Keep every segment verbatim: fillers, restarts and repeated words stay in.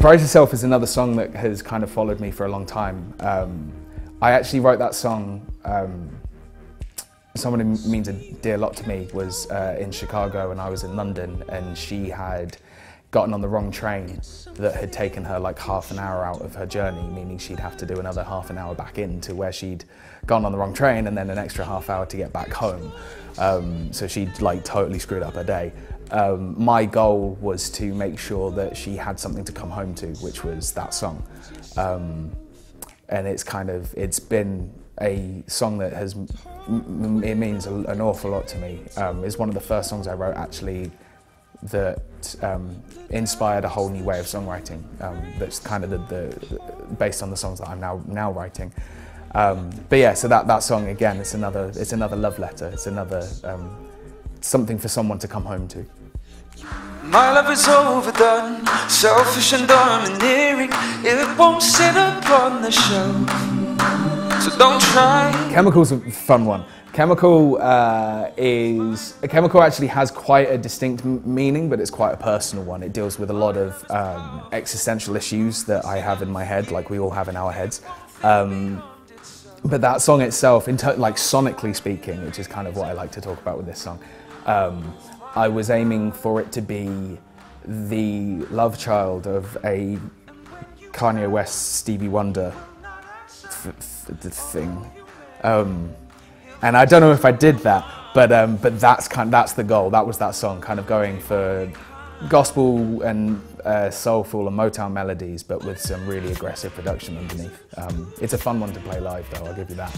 Surprise Yourself is another song that has kind of followed me for a long time. Um, I actually wrote that song, um, someone who means a dear lot to me was uh, in Chicago and I was in London, and she had gotten on the wrong train that had taken her like half an hour out of her journey, meaning she'd have to do another half an hour back into where she'd gone on the wrong train and then an extra half hour to get back home. Um, so she'd like totally screwed up her day. Um, my goal was to make sure that she had something to come home to, which was that song. Um, and it's kind of, it's been a song that has, m it means a, an awful lot to me. Um, it's one of the first songs I wrote actually that um, inspired a whole new way of songwriting. Um, that's kind of the, the, based on the songs that I'm now now writing. Um, but yeah, so that that song again, it's another it's another love letter. It's another um, something for someone to come home to. My love is overdone, selfish and domineering. It won't sit upon the shelf, so don't try. Chemical's a fun one. Chemical uh, is, a chemical actually has quite a distinct m meaning, but it's quite a personal one. It deals with a lot of um, existential issues that I have in my head, like we all have in our heads. Um, but that song itself, in like sonically speaking, which is kind of what I like to talk about with this song, um, I was aiming for it to be the love child of a Kanye West, Stevie Wonder th th thing. Um, And I don't know if I did that, but um, but that's kind that's the goal. That was that song, kind of going for gospel and uh, soulful and Motown melodies, but with some really aggressive production underneath. Um, it's a fun one to play live, though. I'll give you that.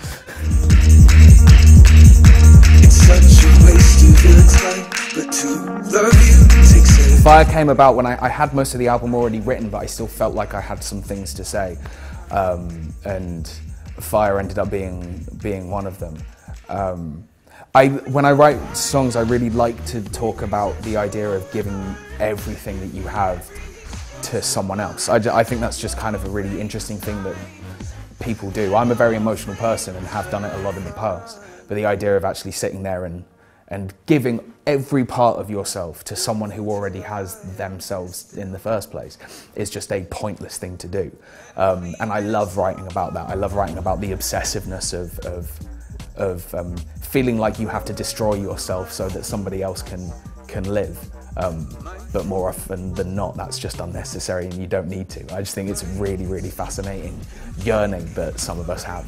It's such a waste of your time, but to love you takes it. Fire came about when I, I had most of the album already written, but I still felt like I had some things to say, um, and Fire ended up being being one of them. Um, I, when I write songs, I really like to talk about the idea of giving everything that you have to someone else. I, I think that's just kind of a really interesting thing that people do. I'm a very emotional person and have done it a lot in the past, but the idea of actually sitting there and and giving every part of yourself to someone who already has themselves in the first place is just a pointless thing to do. Um, and I love writing about that. I love writing about the obsessiveness of, of, of um, feeling like you have to destroy yourself so that somebody else can, can live. Um, but more often than not, that's just unnecessary and you don't need to. I just think it's a really, really fascinating yearning that some of us have.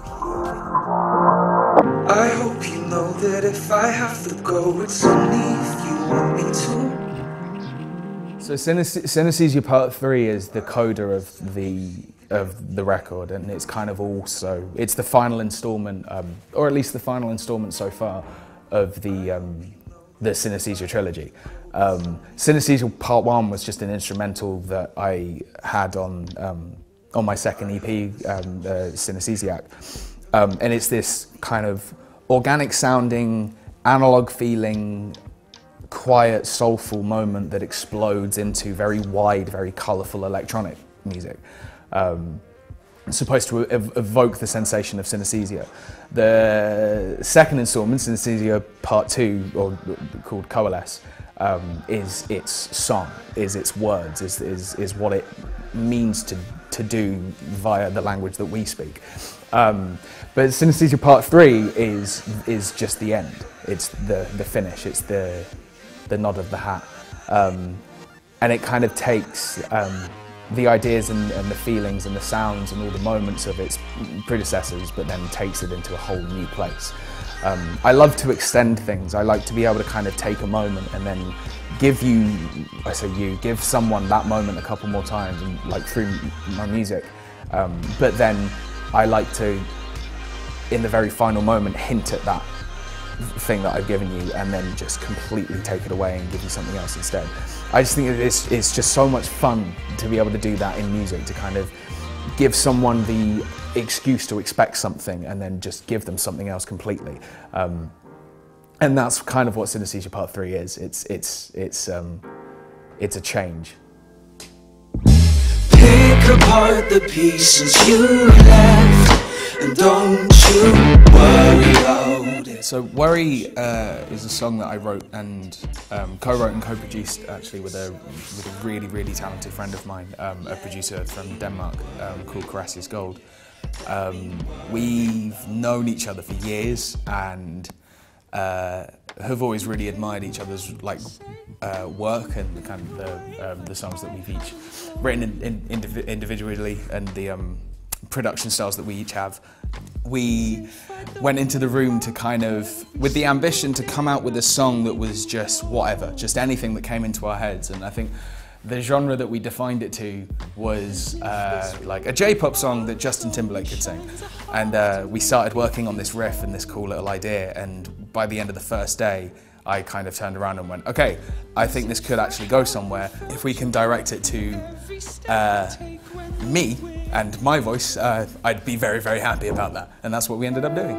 I hope you know that if I have to go, it's only if you want me to. So Synesthesia Part Three is the coda of the of the record, and it's kind of also it's the final installment, um, or at least the final installment so far of the um, the Synesthesia trilogy. Um, Synesthesia Part One was just an instrumental that I had on um, on my second E P, um, uh, Synesthesiac. Um, and it's this kind of organic sounding, analog feeling, quiet, soulful moment that explodes into very wide, very colourful electronic music. Um, it's supposed to ev evoke the sensation of synesthesia. The second installment, Synesthesia Part Two, or called Coalesce, um, is its song, is its words, is, is, is what it means to, to do via the language that we speak. Um, but Synesthesia Part Three is is just the end. It's the the finish. It's the the nod of the hat, um, and it kind of takes um, the ideas and, and the feelings and the sounds and all the moments of its predecessors, but then takes it into a whole new place. Um, I love to extend things. I like to be able to kind of take a moment and then give you, I say you, give someone that moment a couple more times, and like through my music, um, but then I like to, in the very final moment, hint at that thing that I've given you and then just completely take it away and give you something else instead. I just think it's, it's just so much fun to be able to do that in music, to kind of give someone the excuse to expect something and then just give them something else completely. Um, and that's kind of what Synesthesia Part Three is. It's, it's, it's, um, it's a change. Pick apart the pieces you left. and don't you worry about it. So Worry uh, is a song that I wrote and um, co-wrote and co-produced actually with a, with a really, really talented friend of mine, um, a producer from Denmark um, called Carassus Gold. Um, we've known each other for years and uh, have always really admired each other's like uh, work and the kind of the, um, the songs that we've each written in, in, indiv individually and the um, production styles that we each have. We went into the room to kind of, with the ambition to come out with a song that was just whatever, just anything that came into our heads. And I think the genre that we defined it to was uh, like a J-pop song that Justin Timberlake could sing. And uh, we started working on this riff and this cool little idea, and by the end of the first day, I kind of turned around and went, okay, I think this could actually go somewhere. If we can direct it to uh, me and my voice, uh, I'd be very, very happy about that. And that's what we ended up doing.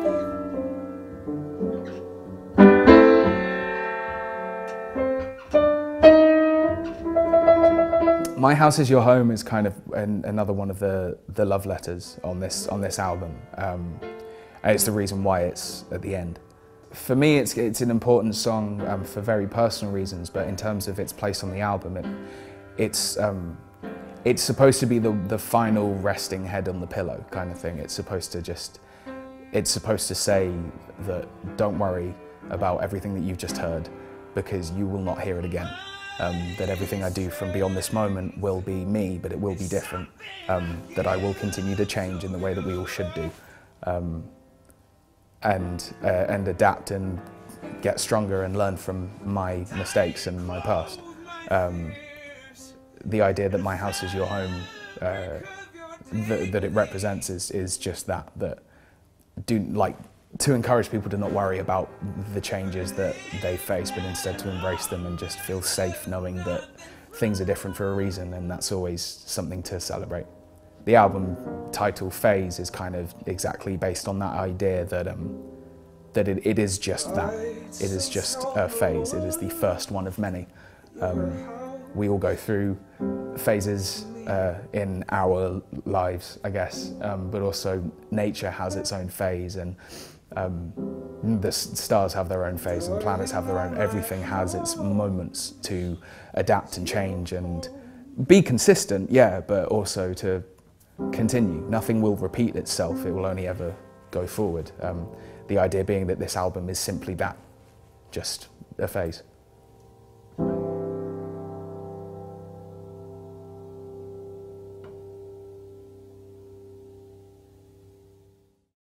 My House Is Your Home is kind of an, another one of the, the love letters on this, on this album. Um, and it's the reason why it's at the end. For me, it's, it's an important song um, for very personal reasons, but in terms of its place on the album, it, it's, um, it's supposed to be the, the final resting head on the pillow kind of thing. It's supposed to just, it's supposed to say that don't worry about everything that you've just heard, because you will not hear it again. Um, that everything I do from beyond this moment will be me, but it will be different. Um, that I will continue to change in the way that we all should do. Um, and, uh, and adapt and get stronger and learn from my mistakes and my past. Um, the idea that my house is your home, uh, th that it represents is, is just that, that do, like, to encourage people to not worry about the changes that they face, but instead to embrace them and just feel safe knowing that things are different for a reason, and that's always something to celebrate. The album title, Phase, is kind of exactly based on that idea that, um, that it, it is just that. It is just a phase. It is the first one of many. Um, we all go through phases uh, in our lives, I guess, um, but also nature has its own phase, and um, the stars have their own phase, and planets have their own. Everything has its moments to adapt and change and be consistent, yeah, but also to continue. Nothing will repeat itself, it will only ever go forward. Um, the idea being that this album is simply that, just a phase.